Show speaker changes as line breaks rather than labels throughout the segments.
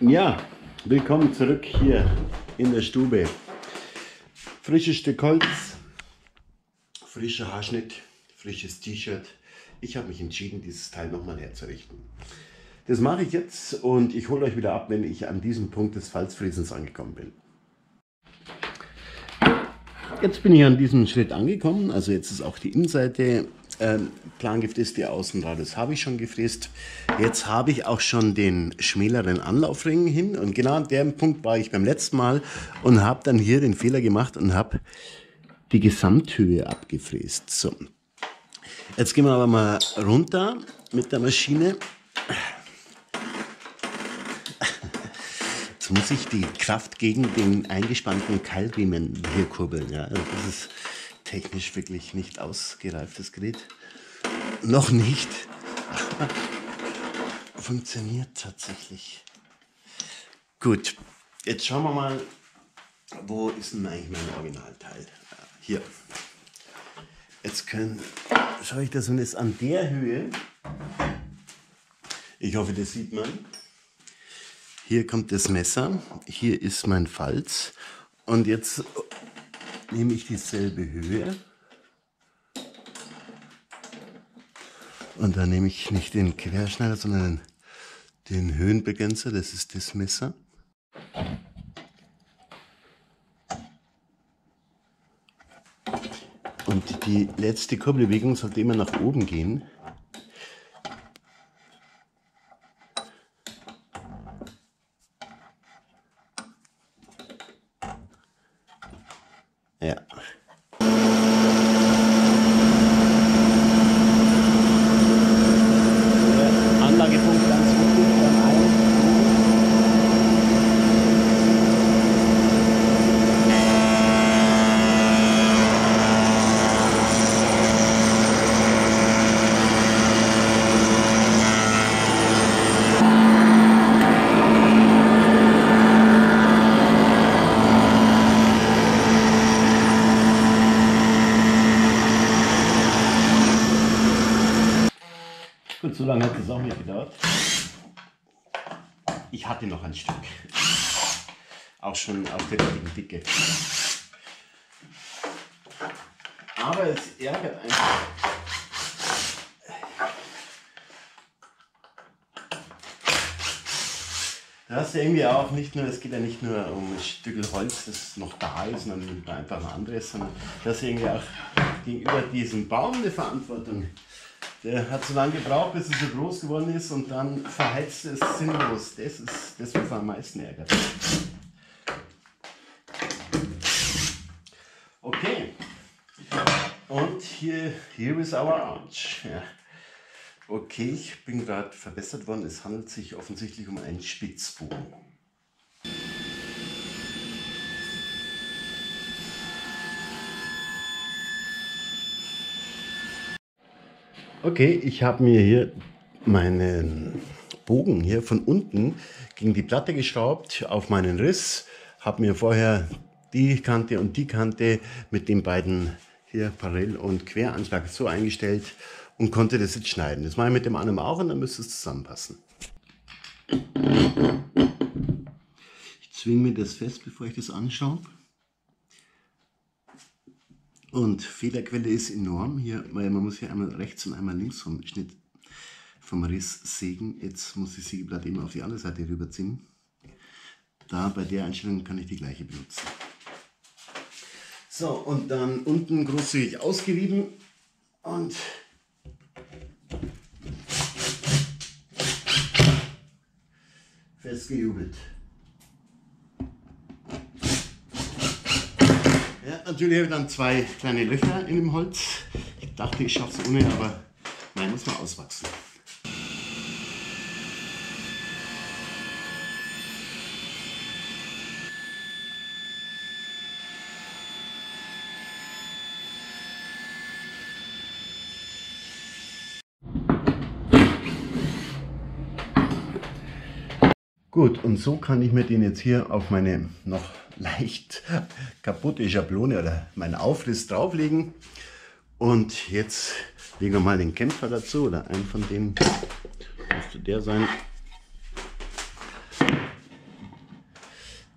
Ja, willkommen zurück hier in der Stube. Frisches Stück Holz, frischer Haarschnitt, frisches T-Shirt. Ich habe mich entschieden, dieses Teil nochmal herzurichten. Das mache ich jetzt und ich hole euch wieder ab, wenn ich an diesem Punkt des Falzfräsens angekommen bin. Jetzt bin ich an diesem Schritt angekommen, also jetzt ist auch die Innenseite Plangift ist die Außenrad, das habe ich schon gefräst. Jetzt habe ich auch schon den schmäleren Anlaufring hin und genau an dem Punkt war ich beim letzten Mal und habe dann hier den Fehler gemacht und habe die Gesamthöhe abgefräst. So. Jetzt gehen wir aber mal runter mit der Maschine. Jetzt muss ich die Kraft gegen den eingespannten Keilriemen hier kurbeln. Ja, also das ist technisch wirklich nicht ausgereiftes Gerät. Noch nicht. Funktioniert tatsächlich. Gut, jetzt schauen wir mal, wo ist denn eigentlich mein Originalteil? Hier. Jetzt schaue ich das und ist an der Höhe. Ich hoffe, das sieht man. Hier kommt das Messer. Hier ist mein Falz. Und jetzt nehme ich dieselbe Höhe. Und dann nehme ich nicht den Querschneider, sondern den Höhenbegrenzer. Das ist das Messer. Und die letzte Kurbelbewegung sollte immer nach oben gehen. Ja. Der Anlagepunkt ganz gut dann ein. Gut, so lange hat es auch nicht gedauert. Ich hatte noch ein Stück. Auch schon auf der richtigen Dicke. Aber es ärgert einfach. Da hast du irgendwie auch nicht nur, es geht ja nicht nur um ein Stück Holz, das noch da ist, sondern einfach ein anderes, sondern das ist irgendwie auch gegenüber diesem Baum eine Verantwortung. Der hat so lange gebraucht, bis er so groß geworden ist und dann verheizt es sinnlos. Das ist das, was am meisten ärgert. Okay. Und here is our arch. Ja. Okay, ich bin gerade verbessert worden. Es handelt sich offensichtlich um einen Spitzbogen. Okay, ich habe mir hier meinen Bogen hier von unten gegen die Platte geschraubt auf meinen Riss. Habe mir vorher die Kante und die Kante mit den beiden hier Parallel- und Queranschlag so eingestellt und konnte das jetzt schneiden. Das mache ich mit dem anderen auch und dann müsste es zusammenpassen. Ich zwinge mir das fest, bevor ich das anschraube. Und Fehlerquelle ist enorm hier, weil man muss hier einmal rechts und einmal links vom Schnitt vom Riss sägen. Jetzt muss die Sägeplatte immer auf die andere Seite rüberziehen. Da bei der Einstellung kann ich die gleiche benutzen. So, und dann unten großzügig ausgerieben und festgejubelt. Ja, natürlich habe ich dann zwei kleine Löcher in dem Holz. Ich dachte, ich schaffe es ohne, aber nein, muss man auswachsen. Gut, und so kann ich mir den jetzt hier auf meine noch leicht kaputte Schablone oder meinen Aufriss drauflegen. Und jetzt legen wir mal den Kämpfer dazu oder einen von denen, müsste der sein.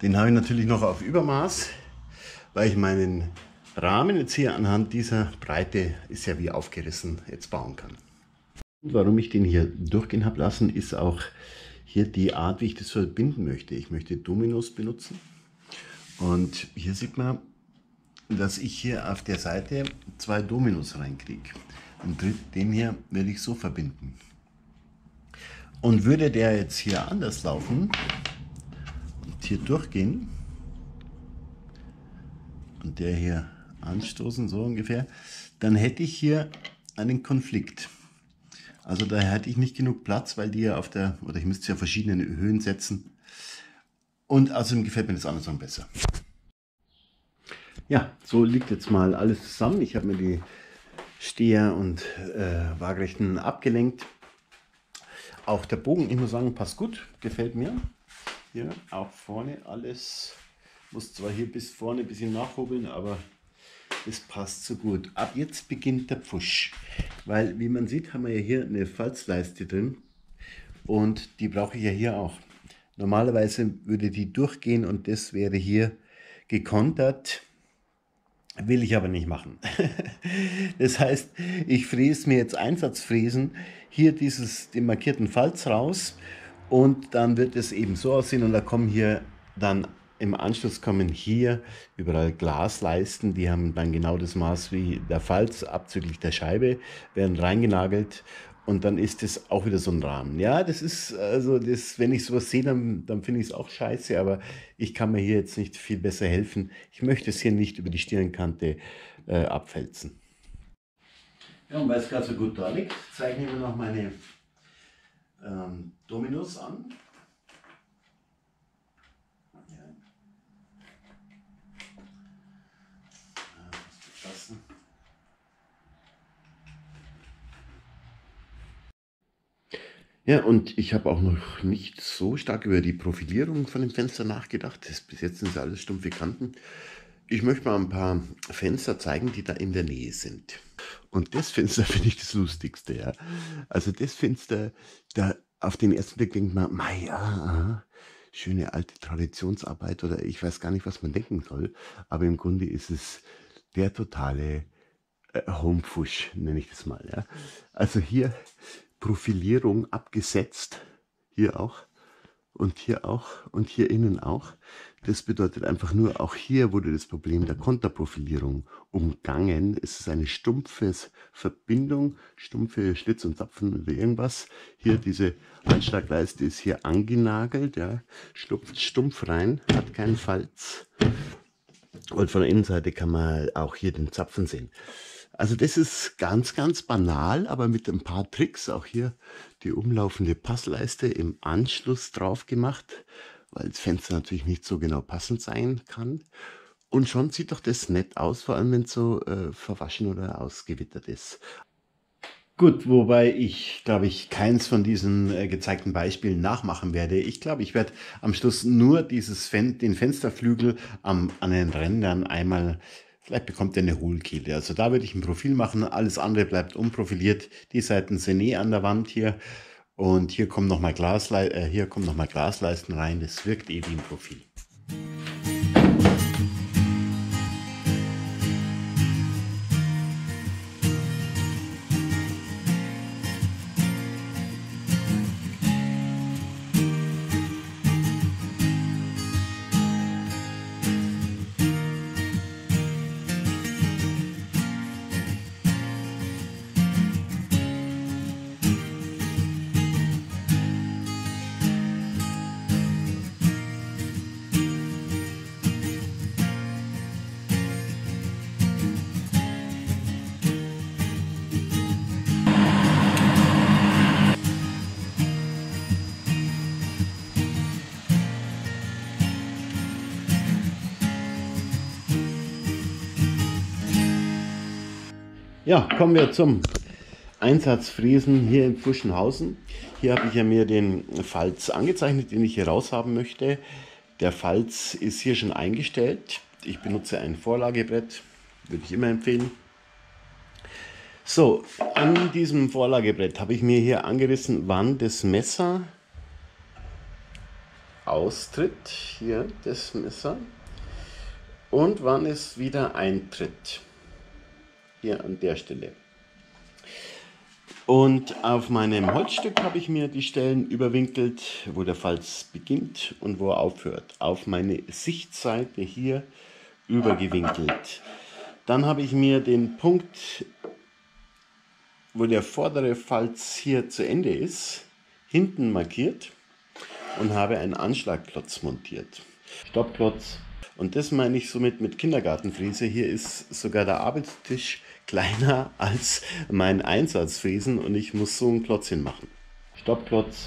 Den habe ich natürlich noch auf Übermaß, weil ich meinen Rahmen jetzt hier anhand dieser Breite, ist ja wie aufgerissen, jetzt bauen kann. Und warum ich den hier durchgehen habe lassen, ist auch hier die Art, wie ich das verbinden möchte. Ich möchte Dominos benutzen und hier sieht man, dass ich hier auf der Seite 2 Dominos reinkriege. Und den hier werde ich so verbinden. Und würde der jetzt hier anders laufen und hier durchgehen und der hier anstoßen, so ungefähr, dann hätte ich hier einen Konflikt. Also da hätte ich nicht genug Platz, weil die ja auf der, oder ich müsste ja verschiedene Höhen setzen. Und außerdem gefällt mir das andersrum besser. Ja, so liegt jetzt mal alles zusammen. Ich habe mir die Steher und Waagrechten abgelenkt. Auch der Bogen, ich muss sagen, passt gut, gefällt mir. Hier auch vorne alles, muss zwar hier bis vorne ein bisschen nachhobeln, aber es passt so gut. Ab jetzt beginnt der Pfusch, weil wie man sieht, haben wir ja hier eine Falzleiste drin und die brauche ich ja hier auch. Normalerweise würde die durchgehen und das wäre hier gekontert. Will ich aber nicht machen. Das heißt, ich fräse mir jetzt Einsatzfräsen hier den markierten Falz raus und dann wird es eben so aussehen und da kommen hier dann im Anschluss kommen hier überall Glasleisten, die haben dann genau das Maß wie der Falz, abzüglich der Scheibe, werden reingenagelt und dann ist es auch wieder so ein Rahmen. Ja, das ist, also das, wenn ich sowas sehe, dann finde ich es auch scheiße, aber ich kann mir hier jetzt nicht viel besser helfen. Ich möchte es hier nicht über die Stirnkante abfälzen. Ja, und weil es gerade so gut da liegt, zeichne ich mir noch meine Dominos an. Ja, und ich habe auch noch nicht so stark über die Profilierung von dem Fenster nachgedacht. Bis jetzt sind es alles stumpfe Kanten. Ich möchte mal ein paar Fenster zeigen, die da in der Nähe sind. Und das Fenster finde ich das Lustigste, ja. Also das Fenster, da auf den ersten Blick denkt man, mei, ja, schöne alte Traditionsarbeit oder ich weiß gar nicht, was man denken soll. Aber im Grunde ist es der totale Homefusch, nenne ich das mal, ja. Also hier Profilierung abgesetzt, hier auch und hier innen auch. Das bedeutet einfach nur, auch hier wurde das Problem der Konterprofilierung umgangen. Es ist eine stumpfe Verbindung, stumpfe Schlitz und Zapfen oder irgendwas. Hier diese Anschlagleiste ist hier angenagelt, ja, schlupft stumpf rein, hat keinen Falz. Und von der Innenseite kann man auch hier den Zapfen sehen. Also das ist ganz, ganz banal, aber mit ein paar Tricks. Auch hier die umlaufende Passleiste im Anschluss drauf gemacht, weil das Fenster natürlich nicht so genau passend sein kann. Und schon sieht doch das nett aus, vor allem wenn es so verwaschen oder ausgewittert ist. Gut, wobei ich, glaube ich, keins von diesen gezeigten Beispielen nachmachen werde. Ich glaube, ich werde am Schluss nur den Fensterflügel an den Rändern einmal, vielleicht bekommt er eine Hohlkehle. Also da würde ich ein Profil machen, alles andere bleibt unprofiliert. Die Seiten sind eh an der Wand hier und hier kommen nochmal Glasleisten rein. Das wirkt eh wie ein Profil. Ja, kommen wir zum Einsatzfräsen hier in Pfuschenhausen. Hier habe ich ja mir den Falz angezeichnet, den ich hier raus haben möchte. Der Falz ist hier schon eingestellt. Ich benutze ein Vorlagebrett, würde ich immer empfehlen. So, an diesem Vorlagebrett habe ich mir hier angerissen, wann das Messer austritt, hier das Messer, und wann es wieder eintritt, hier an der Stelle. Und auf meinem Holzstück habe ich mir die Stellen überwinkelt, wo der Falz beginnt und wo er aufhört. Auf meine Sichtseite hier übergewinkelt. Dann habe ich mir den Punkt, wo der vordere Falz hier zu Ende ist, hinten markiert und habe einen Anschlagklotz montiert. Stoppklotz. Und das meine ich somit mit Kindergartenfräse. Hier ist sogar der Arbeitstisch kleiner als mein Einsatzfräsen und ich muss so einen Klotz hinmachen. Stoppklotz.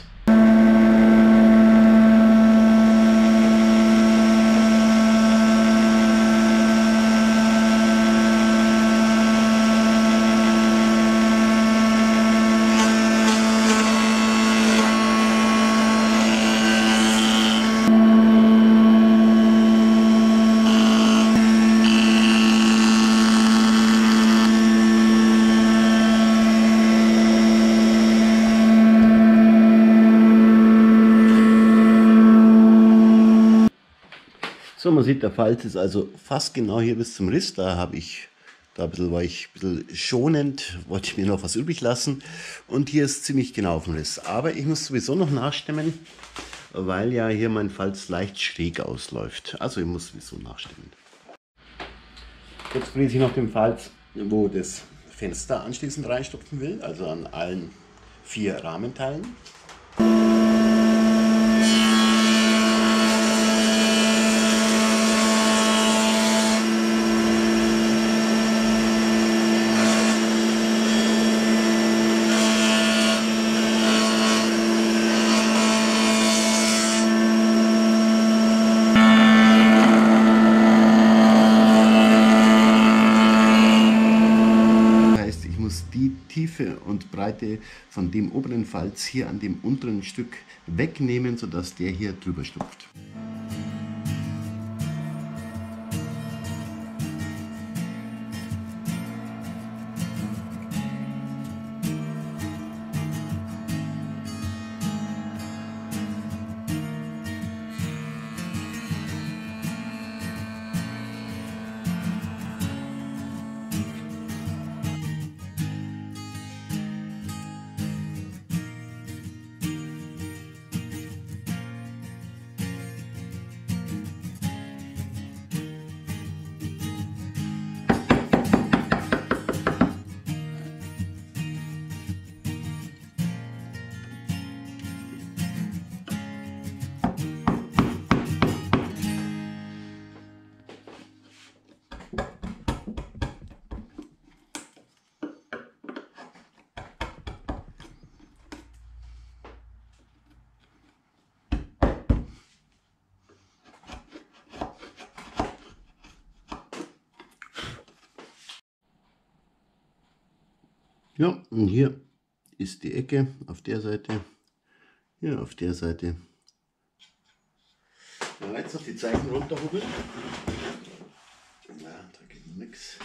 So, man sieht, der Falz ist also fast genau hier bis zum Riss. Da war ich ein bisschen schonend, wollte ich mir noch was übrig lassen. Und hier ist ziemlich genau auf dem Riss. Aber ich muss sowieso noch nachstemmen, weil ja hier mein Falz leicht schräg ausläuft. Also ich muss sowieso nachstemmen. Jetzt fräse ich noch den Falz, wo das Fenster anschließend reinstopfen will, also an allen 4 Rahmenteilen. Die Tiefe und Breite von dem oberen Falz hier an dem unteren Stück wegnehmen, sodass der hier drüber schlupft. Ja, und hier ist die Ecke auf der Seite, hier auf der Seite. Ja, jetzt noch die Zeichen runterhobeln. Ja, da geht noch nichts.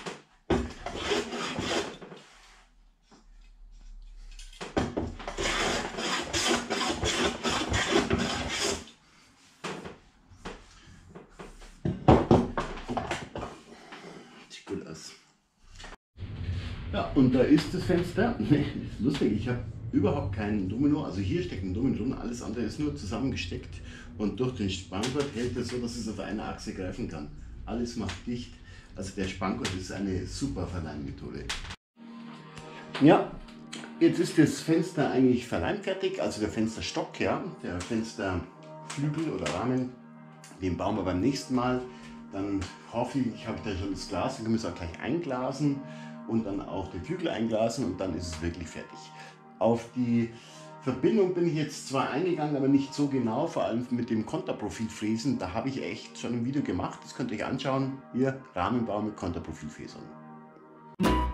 Sieht gut aus. Ja, und da ist das Fenster. Das ist lustig, ich habe überhaupt keinen Domino. Also hier steckt ein Domino drin, alles andere ist nur zusammengesteckt. Und durch den Spanngurt hält es so, dass es auf einer Achse greifen kann. Alles macht dicht. Also der Spanngurt ist eine super Verleihmethode. Ja, jetzt ist das Fenster eigentlich verleihfertig. Also der Fensterstock, ja, der Fensterflügel oder Rahmen, den bauen wir beim nächsten Mal. Dann hoffe ich, habe ich da schon das Glas, dann können wir es auch gleich einglasen. Und dann auch den Flügel einglasen und dann ist es wirklich fertig. Auf die Verbindung bin ich jetzt zwar eingegangen, aber nicht so genau, vor allem mit dem Konterprofilfräsen. Da habe ich echt schon ein Video gemacht, das könnt ihr euch anschauen. Hier, Rahmenbau mit Konterprofilfräsern.